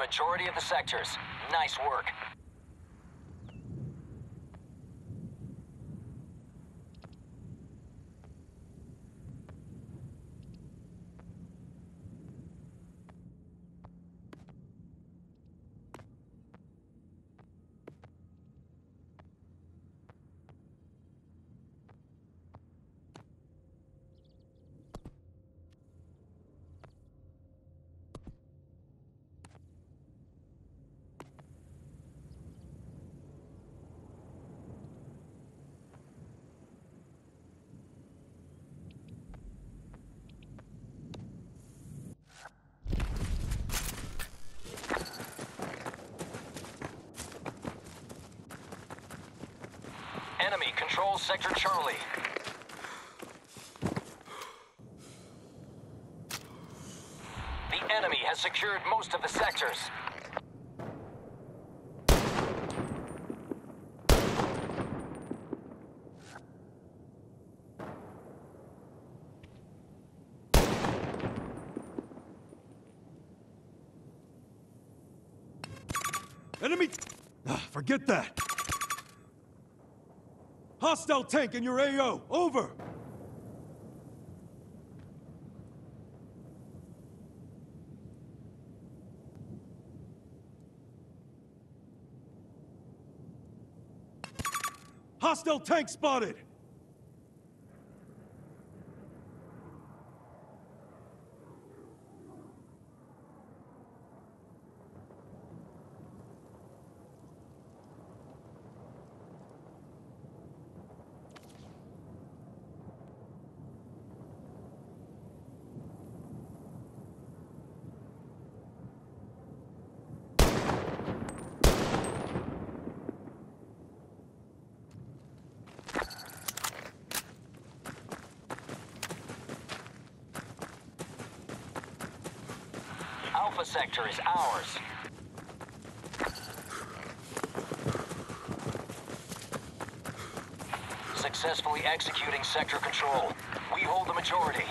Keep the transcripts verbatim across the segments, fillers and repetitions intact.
majority of the sectors. Nice work. Enemy controls Sector Charlie. The enemy has secured most of the sectors. Enemy... Ah, forget that! Hostile tank in your A O! Over! Hostile tank spotted! Alpha sector is ours. Successfully executing sector control. We hold the majority.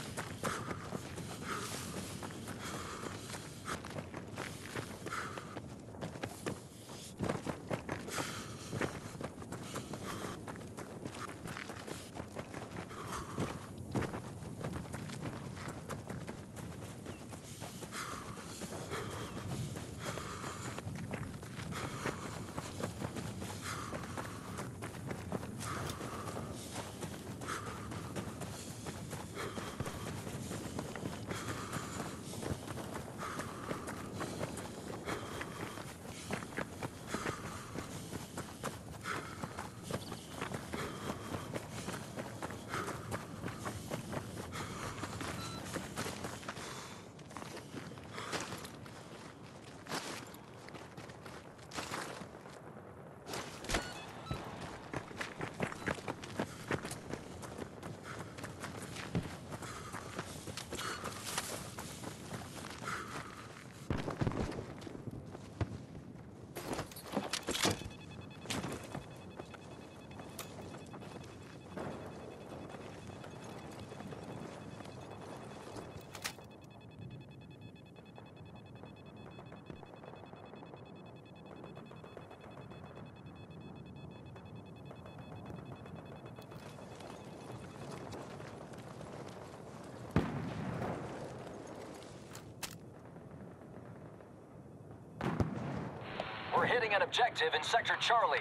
We're hitting an objective in Sector Charlie.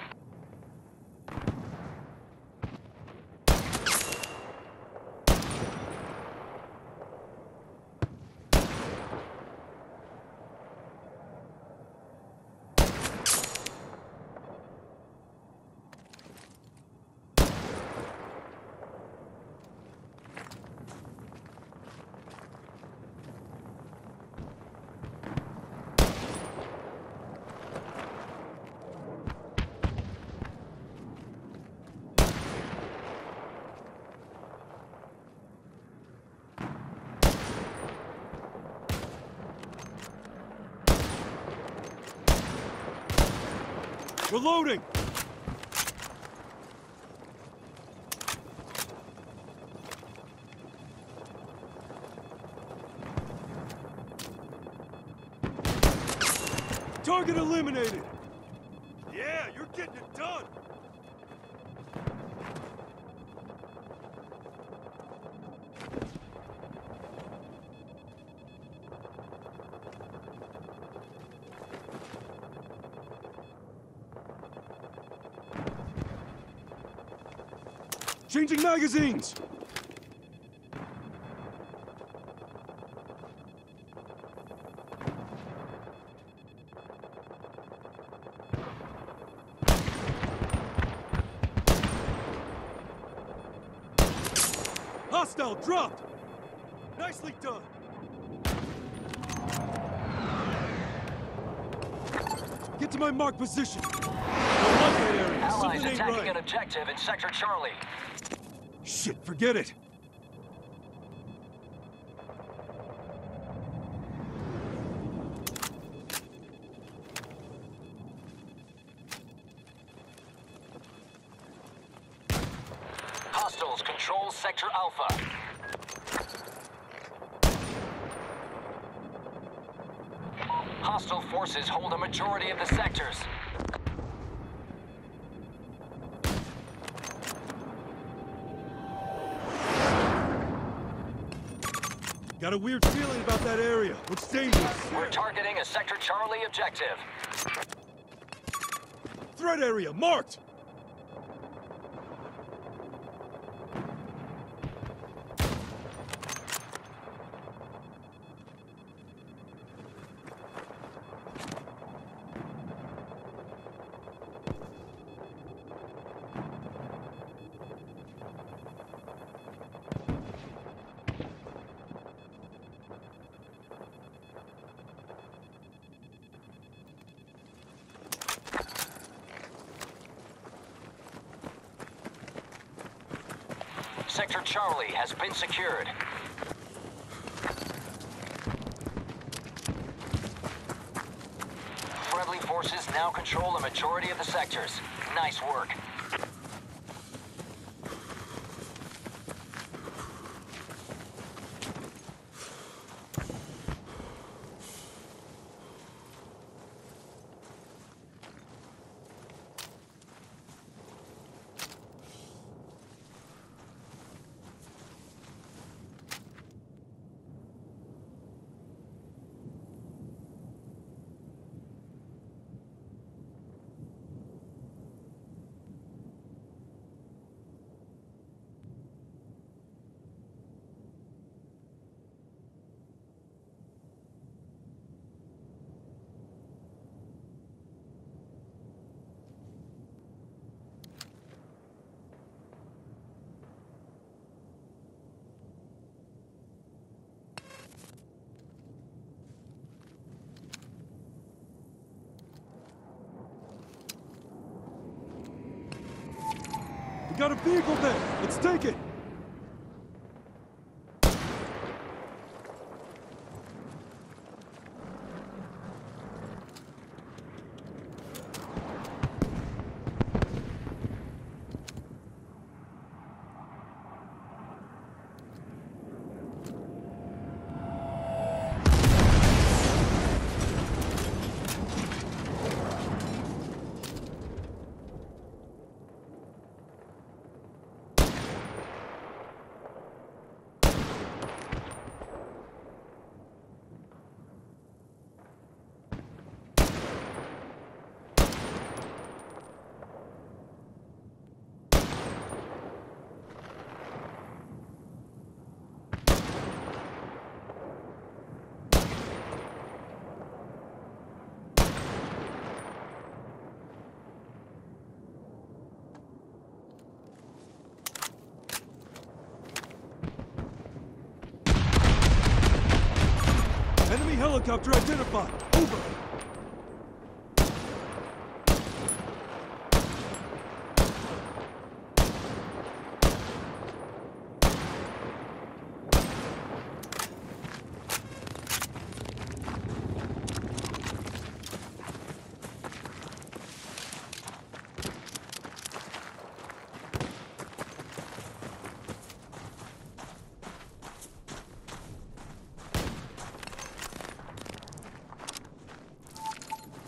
Reloading! Target eliminated! Yeah, you're getting it done! Changing magazines! Hostile dropped! Nicely done! Get to my marked position! I like that area. Allies Something ain't attacking right. an objective in Sector Charlie. Shit, forget it! Hostiles control Sector Alpha. Hostile forces hold a majority of the sectors. Got a weird feeling about that area. Looks dangerous. We're targeting a Sector Charlie objective. Threat area marked! Sector Charlie has been secured. Friendly forces now control a majority of the sectors. Nice work. We got a vehicle there! Let's take it! Enemy helicopter identified. Over.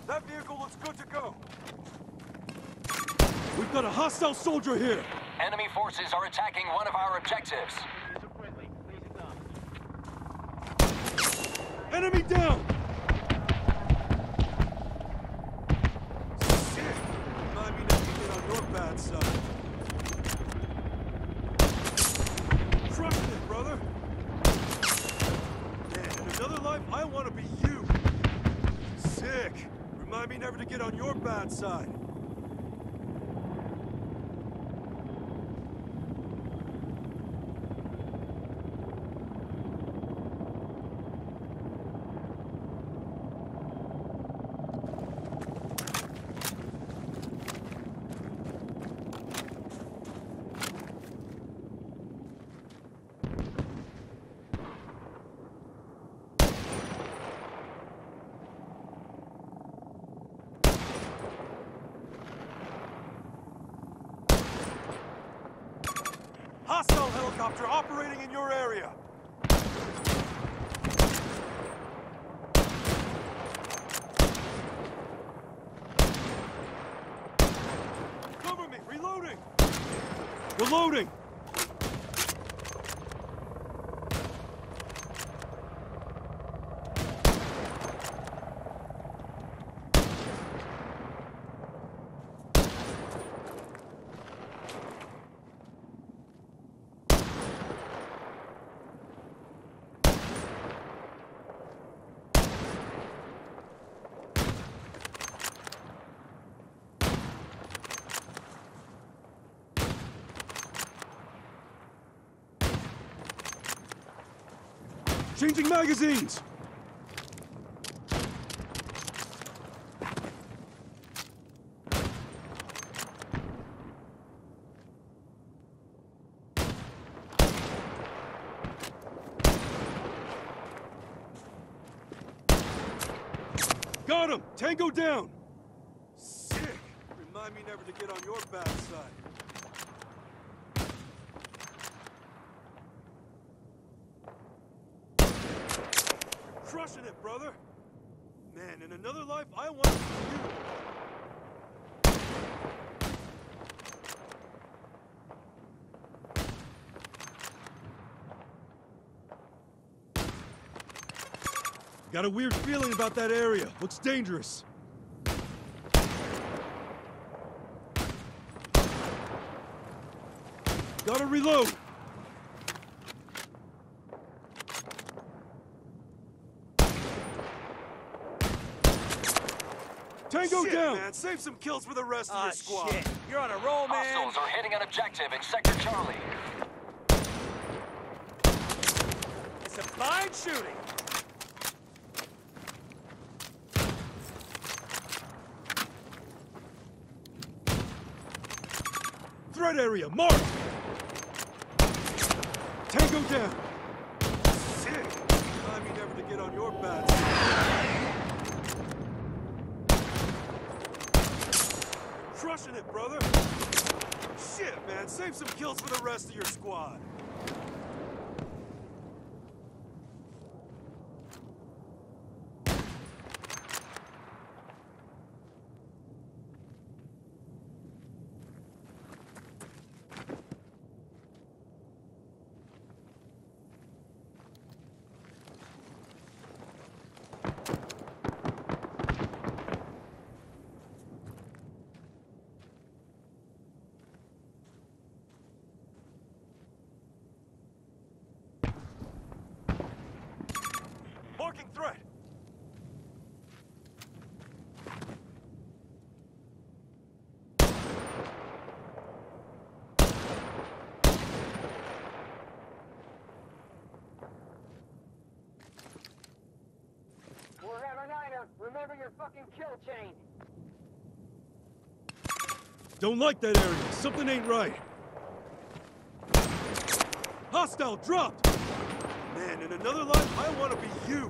That vehicle looks good to go. We've got a hostile soldier here. Enemy forces are attacking one of our objectives. Enemy down! Shit! Remind me not to get on your bad side. Crushing it, brother! Man, in another life, I want to be you! Sick! Remind me never to get on your bad side. Hostile helicopter operating in your area! Cover me! Reloading! Reloading! Changing magazines! Got him! Tango down! Sick! Remind me never to get on your bad side. Crushing it, brother! Man, in another life, I want to be you! Got a weird feeling about that area. Looks dangerous. Gotta reload! Tango shit, down! Man, save some kills for the rest of Ah, your squad. shit. You're on a roll, man. Hostiles are hitting an objective in Sector Charlie. It's a fine shooting. Threat area, marked! Tango down! Sick! Remind me never to get on your bad side. Crushing it, brother! Shit, man, save some kills for the rest of your squad. Marking threat! Forever Niner, remember your fucking kill chain. Don't like that area. Something ain't right. Hostile dropped! Man, in another life, I want to be you!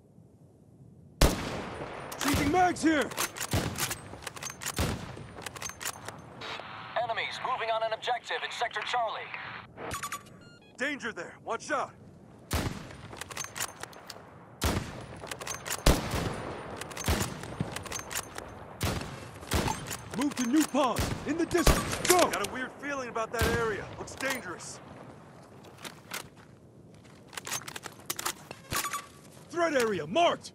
Changing mags here! down an objective in Sector Charlie. Danger there. Watch out. Move to New Pause. In the distance. Go! Got a weird feeling about that area. Looks dangerous. Threat area marked!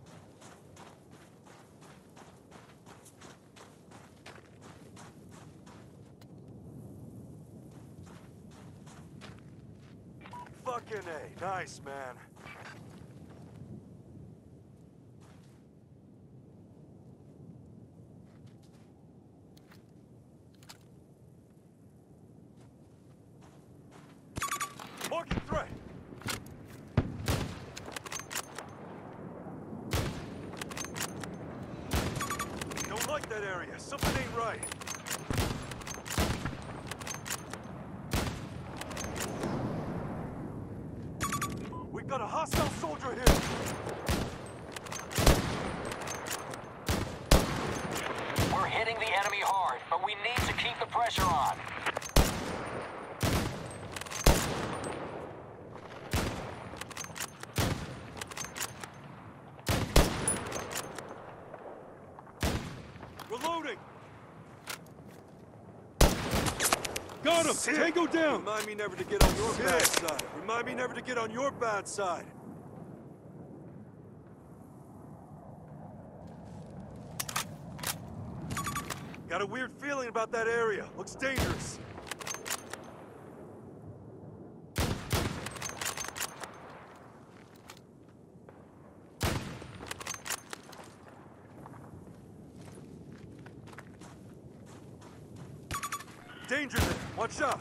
Fucking A. Nice, man. Marking threat. Don't like that area. Something ain't right. We've got a hostile soldier here. We're hitting the enemy hard, but we need to keep the pressure on. Reloading. Got him! Sick. Tango down! Remind me never to get on your bad side. Remind me never to get on your bad side. Got a weird feeling about that area. Looks dangerous. Danger there. Watch out.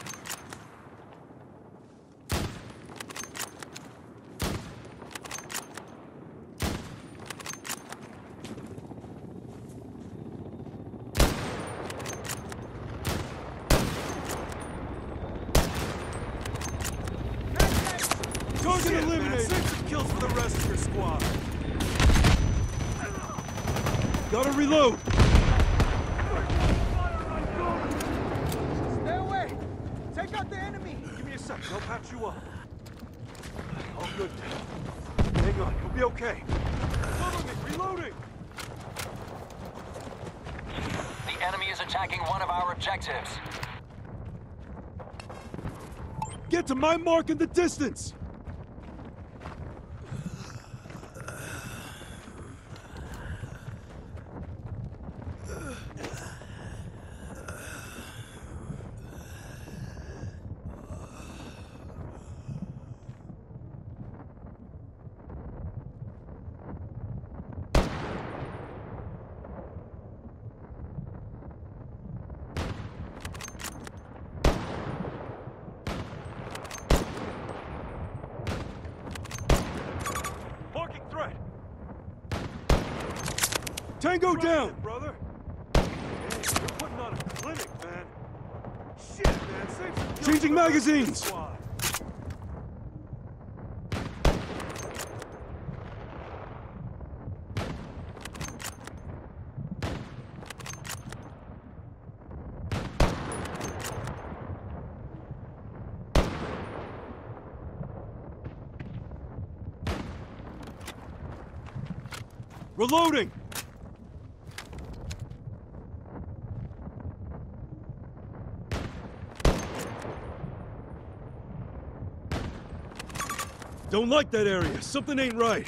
Target Shit, man. eliminated! Save some kills for the rest of your squad. Gotta reload! Stay away! Take out the enemy! Give me a sec. I'll patch you up. All good. Hang on. You'll be okay. Follow me. Reloading. The enemy is attacking one of our objectives. Get to my mark in the distance! Marking threat. Tango Try down! it, brother. Hey, you're putting on a clinic, man. Shit, man. Save some kills Changing for the rest of your magazines. squad. Reloading! Don't like that area. Something ain't right.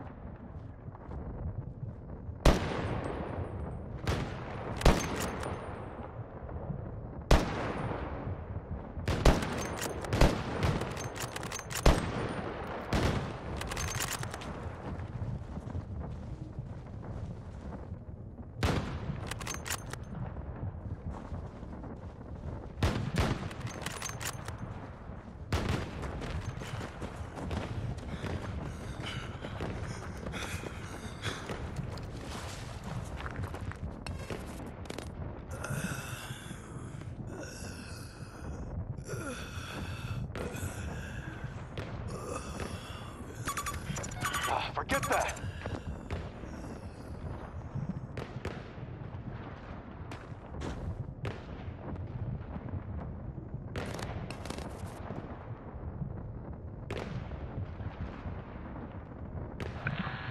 Ah, forget that.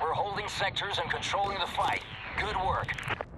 We're holding sectors and controlling the fight. Good work.